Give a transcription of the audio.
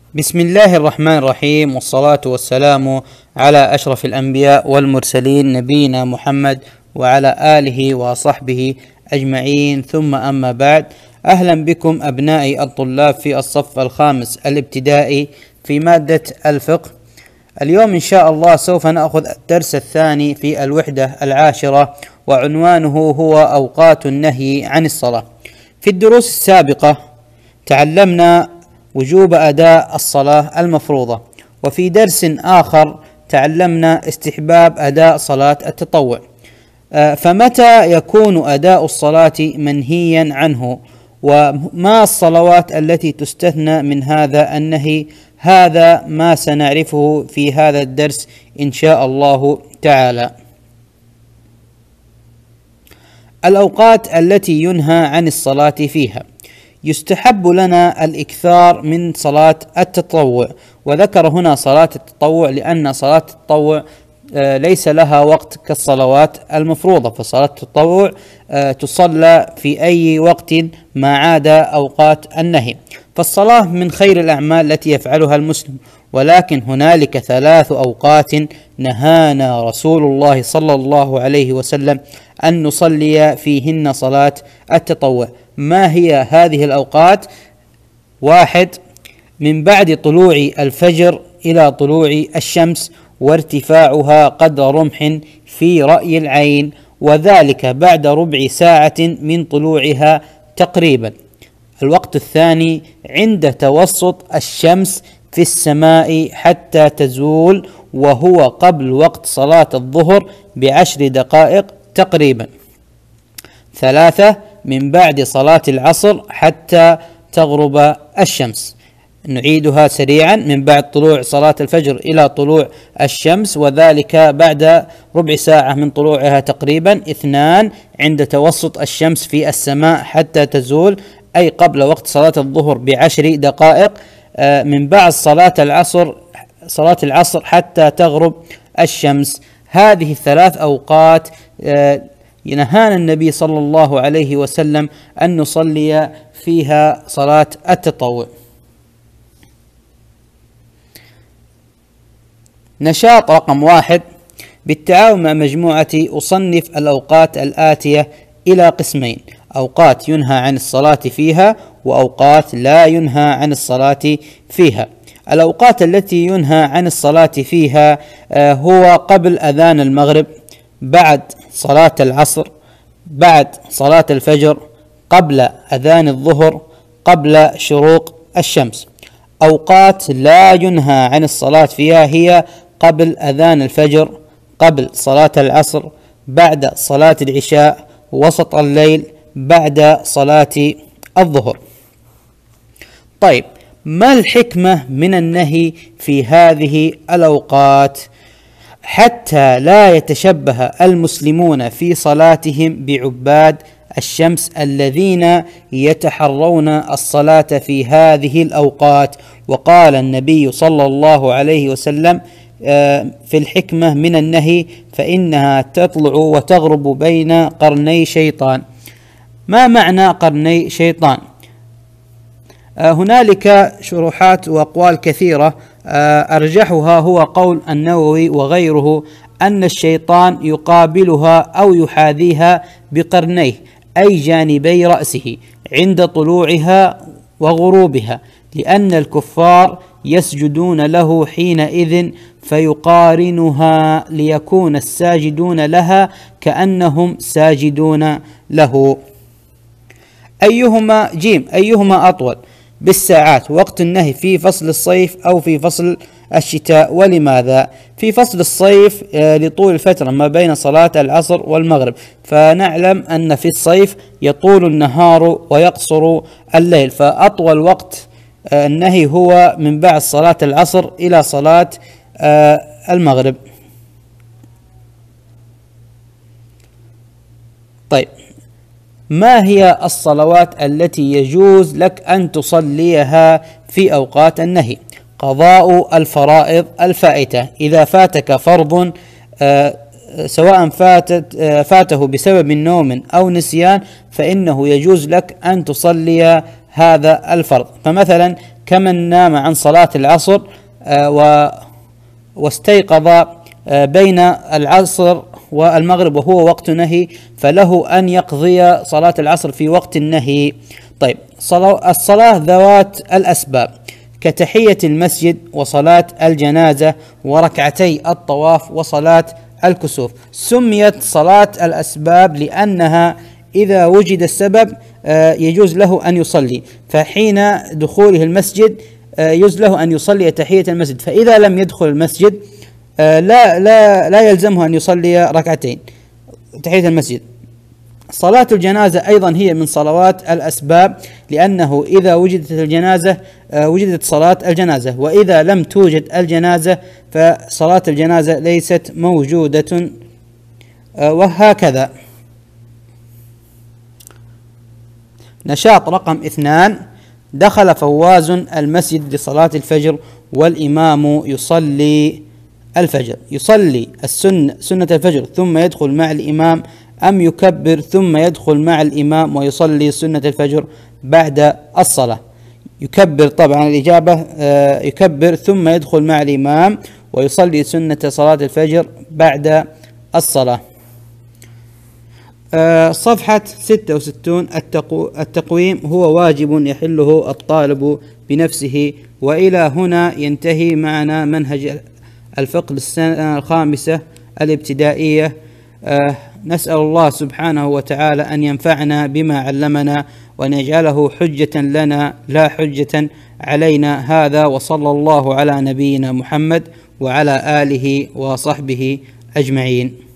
بسم الله الرحمن الرحيم، والصلاة والسلام على أشرف الأنبياء والمرسلين نبينا محمد وعلى آله وصحبه أجمعين، ثم أما بعد. أهلا بكم أبنائي الطلاب في الصف الخامس الابتدائي في مادة الفقه. اليوم إن شاء الله سوف نأخذ الدرس الثاني في الوحدة العاشرة، وعنوانه هو أوقات النهي عن الصلاة. في الدروس السابقة تعلمنا وجوب أداء الصلاة المفروضة، وفي درس آخر تعلمنا استحباب أداء صلاة التطوع. فمتى يكون أداء الصلاة منهيا عنه، وما الصلوات التي تستثنى من هذا النهي؟ هذا ما سنعرفه في هذا الدرس إن شاء الله تعالى. الأوقات التي ينهى عن الصلاة فيها: يستحب لنا الإكثار من صلاة التطوع، وذكر هنا صلاة التطوع لأن صلاة التطوع ليس لها وقت كالصلوات المفروضة، فصلاة التطوع تصلى في أي وقت ما عدا أوقات النهي. فالصلاة من خير الأعمال التي يفعلها المسلم، ولكن هنالك 3 أوقات نهانا رسول الله صلى الله عليه وسلم أن نصلي فيهن صلاة التطوع. ما هي هذه الأوقات؟ 1. من بعد طلوع الفجر إلى طلوع الشمس، وارتفاعها قدر رمح في رأي العين، وذلك بعد ربع ساعة من طلوعها تقريبا. الوقت الثاني عند توسط الشمس في السماء حتى تزول، وهو قبل وقت صلاة الظهر ب10 دقائق تقريبا. 3. من بعد صلاة العصر حتى تغرب الشمس. نعيدها سريعا: من بعد طلوع صلاة الفجر إلى طلوع الشمس، وذلك بعد ربع ساعة من طلوعها تقريبا. 2. عند توسط الشمس في السماء حتى تزول، أي قبل وقت صلاة الظهر ب10 دقائق. من بعد صلاة العصر حتى تغرب الشمس. هذه 3 أوقات نهانا النبي صلى الله عليه وسلم أن نصلي فيها صلاة التطوع. نشاط رقم 1: بالتعاون مع مجموعة أصنف الأوقات الآتية إلى قسمين: أوقات ينهى عن الصلاة فيها، وأوقات لا ينهى عن الصلاة فيها. الأوقات التي ينهى عن الصلاة فيها هو قبل أذان المغرب، بعد صلاة العصر، بعد صلاة الفجر، قبل أذان الظهر، قبل شروق الشمس. أوقات لا ينهى عن الصلاة فيها هي قبل أذان الفجر، قبل صلاة العصر، بعد صلاة العشاء، وسط الليل، بعد صلاة الظهر. طيب، ما الحكمة من النهي في هذه الأوقات؟ حتى لا يتشبه المسلمون في صلاتهم بعباد الشمس الذين يتحرون الصلاة في هذه الأوقات. وقال النبي صلى الله عليه وسلم في الحكمة من النهي: فإنها تطلع وتغرب بين قرني شيطان. ما معنى قرني شيطان؟ هنالك شروحات وأقوال كثيرة، أرجحها هو قول النووي وغيره أن الشيطان يقابلها أو يحاذيها بقرنيه، أي جانبي رأسه، عند طلوعها وغروبها، لأن الكفار يسجدون له حينئذ، فيقارنها ليكون الساجدون لها كأنهم ساجدون له. أيهما أطول بالساعات وقت النهي في فصل الصيف أو في فصل الشتاء؟ ولماذا؟ في فصل الصيف لطول الفترة ما بين صلاة العصر والمغرب، فنعلم أن في الصيف يطول النهار ويقصر الليل، فأطول وقت النهي هو من بعد صلاة العصر إلى صلاة المغرب. طيب، ما هي الصلوات التي يجوز لك أن تصليها في أوقات النهي؟ قضاء الفرائض الفائتة: إذا فاتك فرض سواء فاته بسبب نوم أو نسيان، فإنه يجوز لك أن تصلي هذا الفرض. فمثلا كمن نام عن صلاة العصر واستيقظ بين العصر والمغرب وهو وقت نهي، فله أن يقضي صلاة العصر في وقت النهي. طيب، الصلاة ذوات الأسباب كتحية المسجد وصلاة الجنازة وركعتي الطواف وصلاة الكسوف سميت صلاة الأسباب لأنها إذا وجد السبب يجوز له أن يصلي، فحين دخوله المسجد يجوز له أن يصلي تحية المسجد، فإذا لم يدخل المسجد لا يلزمه أن يصلي ركعتين تحية المسجد. صلاة الجنازة أيضا هي من صلوات الأسباب، لأنه إذا وجدت الجنازة وجدت صلاة الجنازة، وإذا لم توجد الجنازة فصلاة الجنازة ليست موجودة، وهكذا. نشاط رقم 2: دخل فواز المسجد لصلاة الفجر والإمام يصلي الفجر، يصلي سنة الفجر ثم يدخل مع الإمام، أم يكبر ثم يدخل مع الإمام ويصلي سنة الفجر بعد الصلاة؟ يكبر، طبعا الإجابة يكبر ثم يدخل مع الإمام ويصلي سنة صلاة الفجر بعد الصلاة. صفحة 66: التقويم هو واجب يحله الطالب بنفسه. وإلى هنا ينتهي معنا منهج الفقه السنة الخامسة الابتدائية. نسأل الله سبحانه وتعالى أن ينفعنا بما علمنا وأن يجعله حجة لنا لا حجة علينا. هذا وصلى الله على نبينا محمد وعلى آله وصحبه أجمعين.